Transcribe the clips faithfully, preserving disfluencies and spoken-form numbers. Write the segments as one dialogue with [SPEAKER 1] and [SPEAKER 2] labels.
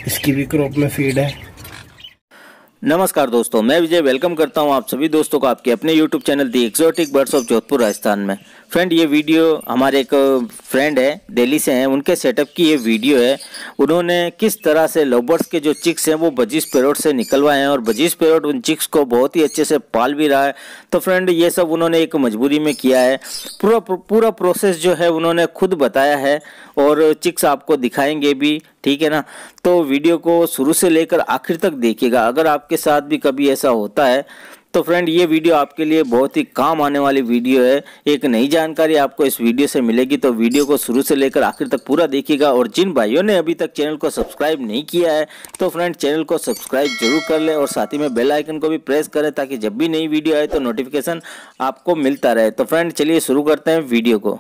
[SPEAKER 1] इसकी भी क्रॉप में फीड है।
[SPEAKER 2] नमस्कार दोस्तों, मैं विजय वेलकम करता हूं आप सभी दोस्तों को आपके अपने YouTube channel the exotic birds of Jodhpur Rajasthan में। फ्रेंड, ये वीडियो हमारे एक फ्रेंड है दिल्ली से हैं, उनके सेटअप की ये वीडियो है। उन्होंने किस तरह से लव बर्ड्स के जो चिक्स हैं वो बजीज पैरोट से निकलवाए हैं और बजीज पैरोट उन चिक्स को बहुत ही अच्छे से पाल भी रहा है। तो फ्रेंड, ये सब उन्होंने एक मजबूरी में किया है। पूरा पूरा प्रोसेस जो है उन्होंने खुद बताया है और चिक्स आपको दिखाएंगे भी, ठीक है ना। तो वीडियो को शुरू से लेकर आखिर तक देखिएगा। अगर आपके साथ भी कभी ऐसा होता है तो फ्रेंड, ये वीडियो आपके लिए बहुत ही काम आने वाली वीडियो है। एक नई जानकारी आपको इस वीडियो से मिलेगी, तो वीडियो को शुरू से लेकर आखिर तक पूरा देखिएगा। और जिन भाइयों ने अभी तक चैनल को सब्सक्राइब नहीं किया है तो फ्रेंड, चैनल को सब्सक्राइब जरूर कर ले और साथ ही में बेल आइकन को भी प्रेस करें ताकि जब भी नई वीडियो आए तो नोटिफिकेशन आपको मिलता रहे। तो फ्रेंड, चलिए शुरू करते हैं वीडियो को।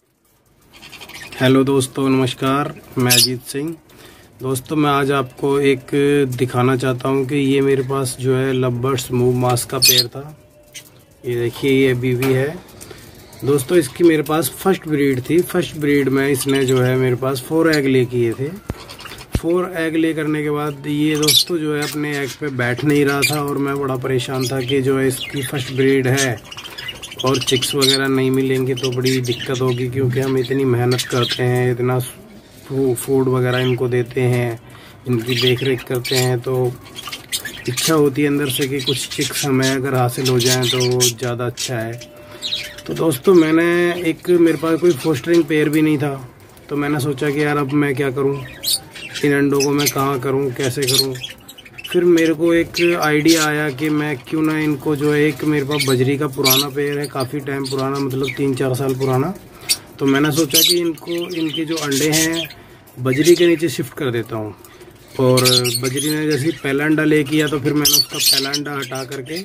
[SPEAKER 1] हेलो दोस्तों, नमस्कार। मैं अजीत सिंह। दोस्तों, मैं आज आपको एक दिखाना चाहता हूं कि ये मेरे पास जो है लव बर्ड्स मूव मास्क का पेयर था। ये देखिए, ये बीवी है दोस्तों। इसकी मेरे पास फर्स्ट ब्रीड थी। फर्स्ट ब्रीड में इसने जो है मेरे पास फोर एग ले किए थे। फोर एग ले करने के बाद ये दोस्तों जो है अपने एग पे बैठ नहीं रहा था और मैं बड़ा परेशान था कि जो है इसकी फर्स्ट ब्रीड है और चिक्स वगैरह नहीं मिलेंगे तो बड़ी दिक्कत होगी, क्योंकि हम इतनी मेहनत करते हैं, इतना फूड वगैरह इनको देते हैं, इनकी देख रेख करते हैं, तो इच्छा होती है अंदर से कि कुछ चिक्स हमें अगर हासिल हो जाएं तो ज़्यादा अच्छा है। तो दोस्तों, मैंने एक मेरे पास कोई फोस्टरिंग पेयर भी नहीं था, तो मैंने सोचा कि यार अब मैं क्या करूं, इन अंडों को मैं कहाँ करूं, कैसे करूं। फिर मेरे को एक आइडिया आया कि मैं क्यों ना इनको जो है, एक मेरे पास बजरी का पुराना पेयर है, काफ़ी टाइम पुराना, मतलब तीन चार साल पुराना। तो मैंने सोचा कि इनको इनके जो अंडे हैं बजरी के नीचे शिफ्ट कर देता हूँ। और बजरी ने जैसे पहला अंडा ले किया तो फिर मैंने उसका पहला अंडा हटा करके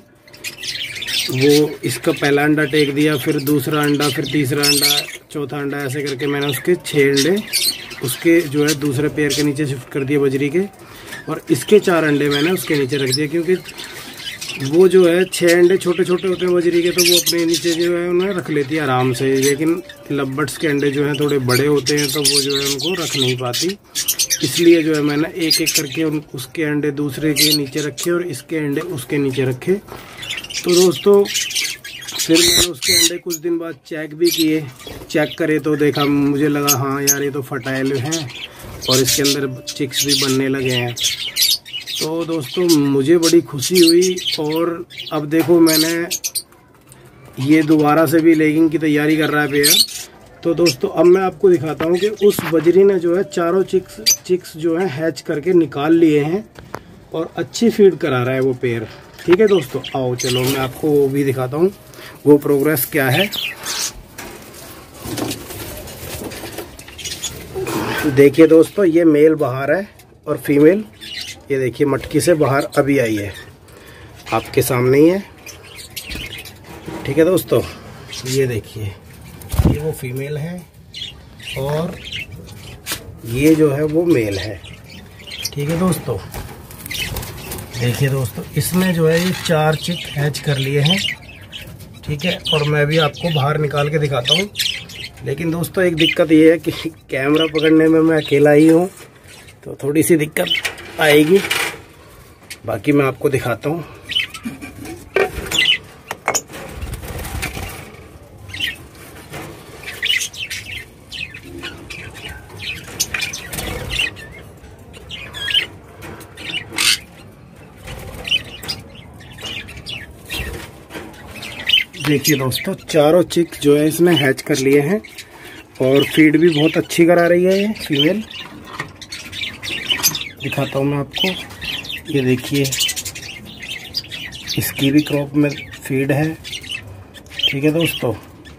[SPEAKER 1] वो इसका पहला अंडा टेक दिया, फिर दूसरा अंडा, फिर तीसरा अंडा, चौथा अंडा, ऐसे करके मैंने उसके छः अंडे उसके जो है दूसरे पेयर के नीचे शिफ्ट कर दिए बजरी के, और इसके चार अंडे मैंने उसके नीचे रख दिए। क्योंकि वो जो है छः अंडे छोटे छोटे होते हैं बजरी के, तो वो अपने नीचे जो है उन्हें रख लेती है आराम से। लेकिन लव बर्ड्स के अंडे जो हैं थोड़े बड़े होते हैं, तो वो जो है उनको रख नहीं पाती। इसलिए जो है मैंने एक एक करके उन उसके अंडे दूसरे के नीचे रखे और इसके अंडे उसके नीचे रखे। तो दोस्तों, फिर मैंने उसके अंडे कुछ दिन बाद चेक भी किए। चेक करे तो देखा, मुझे लगा हाँ यार ये तो फर्टाइल हैं और इसके अंदर चिक्स भी बनने लगे हैं। तो दोस्तों, मुझे बड़ी खुशी हुई। और अब देखो, मैंने ये दोबारा से भी लेगिंग की तैयारी कर रहा है पेयर। तो दोस्तों, अब मैं आपको दिखाता हूँ कि उस बजरी ने जो है चारों चिक्स चिक्स जो है हैच करके निकाल लिए हैं और अच्छी फीड करा रहा है वो पेयर। ठीक है दोस्तों, आओ चलो मैं आपको वो भी दिखाता हूँ, वो प्रोग्रेस क्या है। देखिए दोस्तों, ये मेल बाहर है और फीमेल ये देखिए मटकी से बाहर अभी आई है, आपके सामने ही है। ठीक है दोस्तों, ये देखिए, ये वो फीमेल है और ये जो है वो मेल है। ठीक है दोस्तों, देखिए दोस्तों, इसने जो है ये चार चिक हैच कर लिए हैं। ठीक है, और मैं भी आपको बाहर निकाल के दिखाता हूँ। लेकिन दोस्तों, एक दिक्कत ये है कि कैमरा पकड़ने में मैं अकेला ही हूँ, तो थोड़ी सी दिक्कत आएगी। बाकी मैं आपको दिखाता हूँ। देखिए दोस्तों, चारों चिक जो है इसने हैच कर लिए हैं और फीड भी बहुत अच्छी करा रही है ये फीमेल। दिखाता हूँ मैं आपको, ये देखिए, इसकी भी क्रॉप में फीड है। ठीक है दोस्तों,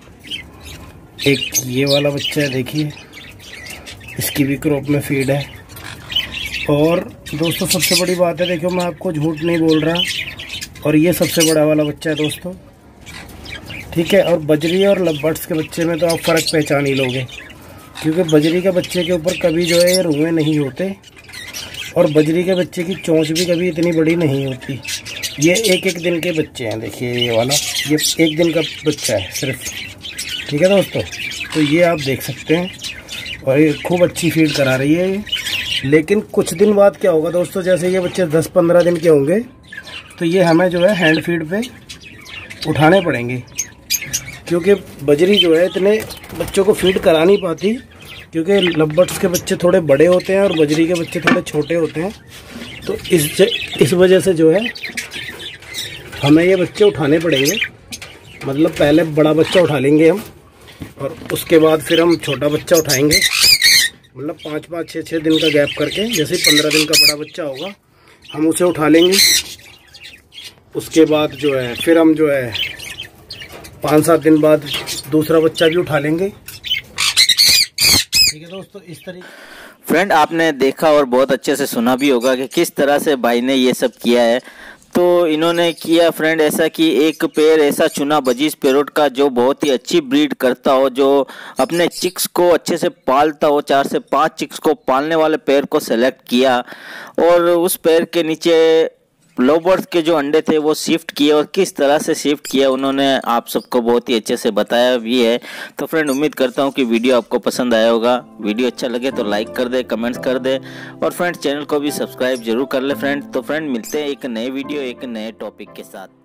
[SPEAKER 1] एक ये वाला बच्चा है, देखिए, इसकी भी क्रॉप में फीड है। और दोस्तों, सबसे बड़ी बात है, देखो मैं आपको झूठ नहीं बोल रहा, और ये सबसे बड़ा वाला बच्चा है दोस्तों। ठीक है, और बजरी और लव बर्ड्स के बच्चे में तो आप फ़र्क पहचान ही लोगे, क्योंकि बजरी के बच्चे के ऊपर कभी जो है ये रुएँ नहीं होते और बजरी के बच्चे की चोंच भी कभी इतनी बड़ी नहीं होती। ये एक एक दिन के बच्चे हैं, देखिए ये वाला, ये एक दिन का बच्चा है सिर्फ। ठीक है दोस्तों, तो ये आप देख सकते हैं और ये खूब अच्छी फीड करा रही है ये। लेकिन कुछ दिन बाद क्या होगा दोस्तों, जैसे ये बच्चे दस पंद्रह दिन के होंगे तो ये हमें जो है हैंड फीड पे उठाने पड़ेंगे, क्योंकि बजरी जो है इतने बच्चों को फीड करा नहीं पाती, क्योंकि लवबर्ड्स के बच्चे थोड़े बड़े होते हैं और बजरी के बच्चे थोड़े छोटे होते हैं। तो इस इस वजह से जो है हमें ये बच्चे उठाने पड़ेंगे। मतलब पहले बड़ा बच्चा उठा लेंगे हम, और उसके बाद फिर हम छोटा बच्चा उठाएंगे। मतलब पाँच पाँच छः छः दिन का गैप करके, जैसे पंद्रह दिन का बड़ा बच्चा होगा हम उसे उठा लेंगे। उसके बाद जो है फिर हम जो है पाँच सात दिन बाद दूसरा बच्चा भी उठा लेंगे। ठीक है दोस्तों, इस तरीके।
[SPEAKER 2] फ्रेंड, आपने देखा और बहुत अच्छे से सुना भी होगा कि किस तरह से भाई ने ये सब किया है। तो इन्होंने किया फ्रेंड ऐसा कि एक पेयर ऐसा चुना बजीज पैरोट का जो बहुत ही अच्छी ब्रीड करता हो, जो अपने चिक्स को अच्छे से पालता हो। चार से पांच चिक्स को पालने वाले पेयर को सेलेक्ट किया और उस पेयर के नीचे लवबर्ड्स के जो अंडे थे वो शिफ्ट किए, और किस तरह से शिफ्ट किया उन्होंने आप सबको बहुत ही अच्छे से बताया भी है। तो फ्रेंड, उम्मीद करता हूँ कि वीडियो आपको पसंद आया होगा। वीडियो अच्छा लगे तो लाइक कर दे, कमेंट्स कर दे, और फ्रेंड चैनल को भी सब्सक्राइब जरूर कर ले फ्रेंड। तो फ्रेंड, मिलते हैं एक नए वीडियो एक नए टॉपिक के साथ।